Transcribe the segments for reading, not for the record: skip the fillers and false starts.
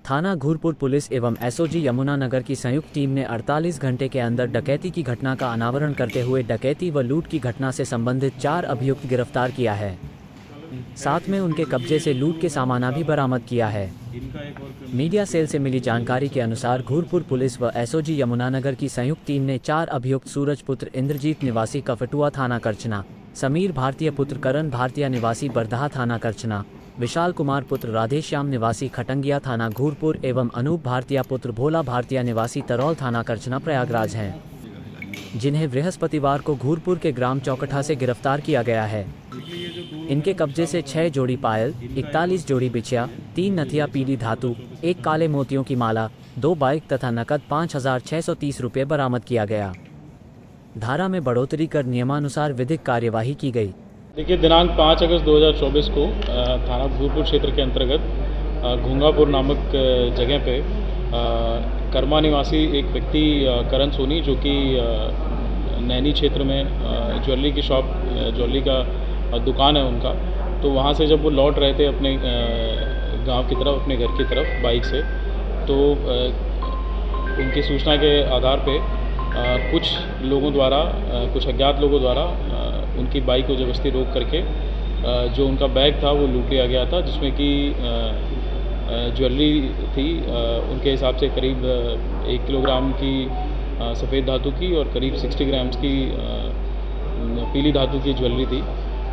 थाना घूरपुर पुलिस एवं एसओजी यमुनानगर की संयुक्त टीम ने 48 घंटे के अंदर डकैती की घटना का अनावरण करते हुए डकैती व लूट की घटना से संबंधित 4 अभियुक्त गिरफ्तार किया है। साथ में उनके कब्जे से लूट के सामान भी बरामद किया है। मीडिया सेल से मिली जानकारी के अनुसार घूरपुर पुलिस व एसओजी यमुनानगर की संयुक्त टीम ने 4 अभियुक्त सूरज पुत्र इंद्रजीत निवासी कफटुआ थाना करचना, समीर भारतीय पुत्र करण भारतीय निवासी बरदहा थाना करचना, विशाल कुमार पुत्र राधेश्याम निवासी खटंगिया थाना घूरपुर एवं अनूप भारतीय पुत्र भोला भारतीय निवासी तरौल थाना करचना प्रयागराज हैं, जिन्हें बृहस्पतिवार को घूरपुर के ग्राम चौकठा से गिरफ्तार किया गया है। इनके कब्जे से 6 जोड़ी पायल, 41 जोड़ी बिछिया, 3 नथिया पीली धातु, 1 काले मोतियों की माला, 2 बाइक तथा नकद 5,630 रुपये बरामद किया गया। धारा में बढ़ोतरी कर नियमानुसार विधिक कार्यवाही की गई। देखिए, दिनांक 5 अगस्त 2024 को थाना घूरपुर क्षेत्र के अंतर्गत घोंगापुर नामक जगह पे कर्मा निवासी एक व्यक्ति करण सोनी, जो कि नैनी क्षेत्र में ज्वेलरी की शॉप, ज्वेलरी का दुकान है उनका, तो वहाँ से जब वो लौट रहे थे अपने गांव की तरफ, अपने घर की तरफ बाइक से, तो उनकी सूचना के आधार पे कुछ लोगों द्वारा, कुछ अज्ञात लोगों द्वारा उनकी बाइक को ज़बरदस्ती रोक करके जो उनका बैग था वो लूट लिया गया था, जिसमें कि ज्वेलरी थी उनके हिसाब से करीब 1 किलोग्राम की सफ़ेद धातु की और करीब 60 ग्राम्स की पीली धातु की ज्वेलरी थी।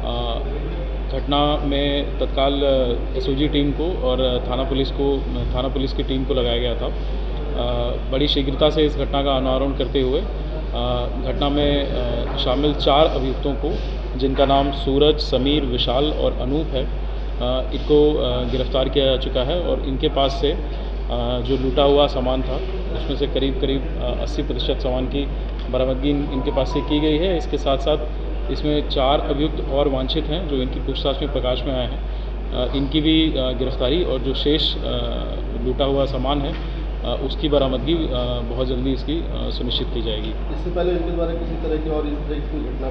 घटना में तत्काल एसओजी टीम को और थाना पुलिस की टीम को लगाया गया था। बड़ी शीघ्रता से इस घटना का अनावरण करते हुए घटना में शामिल 4 अभियुक्तों को, जिनका नाम सूरज, समीर, विशाल और अनूप है, इनको गिरफ्तार किया जा चुका है और इनके पास से जो लूटा हुआ सामान था उसमें से करीब 80% सामान की बरामदगी इनके पास से की गई है। इसके साथ साथ इसमें 4 अभियुक्त और वांछित हैं जो इनकी पूछताछ में प्रकाश में आए हैं। इनकी भी गिरफ्तारी और जो शेष लूटा हुआ सामान है उसकी बरामदगी बहुत जल्दी इसकी सुनिश्चित की जाएगी। इससे पहले इनके द्वारा किसी तरह की और इस तरह की घटना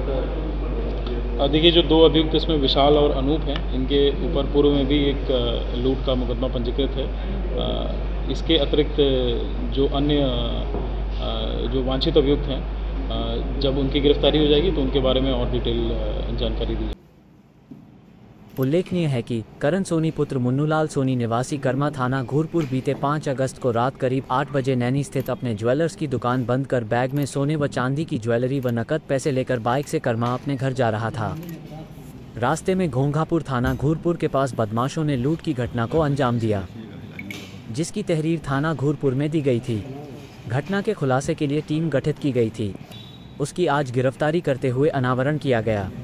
का देखिए, जो 2 अभियुक्त इसमें विशाल और अनूप हैं, इनके ऊपर पूर्व में भी एक लूट का मुकदमा पंजीकृत है। इसके अतिरिक्त जो अन्य जो वांछित अभियुक्त हैं, जब उनकी गिरफ्तारी हो जाएगी तो उनके बारे में और डिटेल जानकारी दी जाएगी। उल्लेखनीय है कि करण सोनी पुत्र मुन्नूलाल सोनी निवासी कर्मा थाना घूरपुर बीते 5 अगस्त को रात करीब 8 बजे नैनी स्थित अपने ज्वेलर्स की दुकान बंद कर बैग में सोने व चांदी की ज्वेलरी व नकद पैसे लेकर बाइक से कर्मा अपने घर जा रहा था। रास्ते में घोंघापुर थाना घूरपुर के पास बदमाशों ने लूट की घटना को अंजाम दिया, जिसकी तहरीर थाना घूरपुर में दी गई थी। घटना के खुलासे के लिए टीम गठित की गई थी। उसकी आज गिरफ्तारी करते हुए अनावरण किया गया।